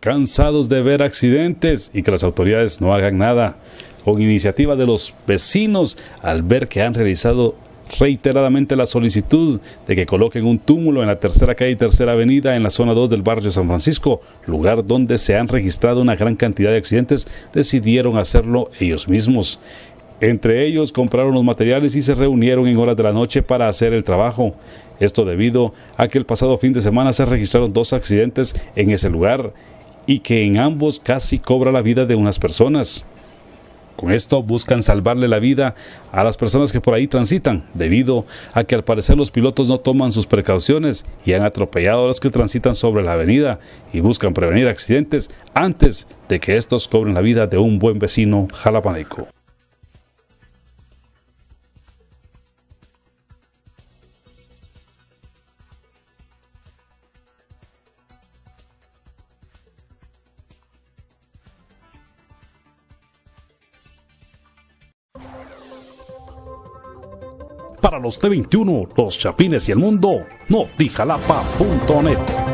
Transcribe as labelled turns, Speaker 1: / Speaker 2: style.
Speaker 1: cansados de ver accidentes y que las autoridades no hagan nada. Con iniciativa de los vecinos, al ver que han realizado reiteradamente la solicitud de que coloquen un túmulo en la tercera calle y tercera avenida en la zona 2 del barrio San Francisco, lugar donde se han registrado una gran cantidad de accidentes, decidieron hacerlo ellos mismos. Entre ellos compraron los materiales y se reunieron en horas de la noche para hacer el trabajo. Esto debido a que el pasado fin de semana se registraron 2 accidentes en ese lugar y que en ambos casi cobra la vida de unas personas. Con esto buscan salvarle la vida a las personas que por ahí transitan, debido a que al parecer los pilotos no toman sus precauciones y han atropellado a los que transitan sobre la avenida y buscan prevenir accidentes antes de que estos cobren la vida de un buen vecino jalapaneco. Para los T21, los Chapines y el mundo, notijalapa.net.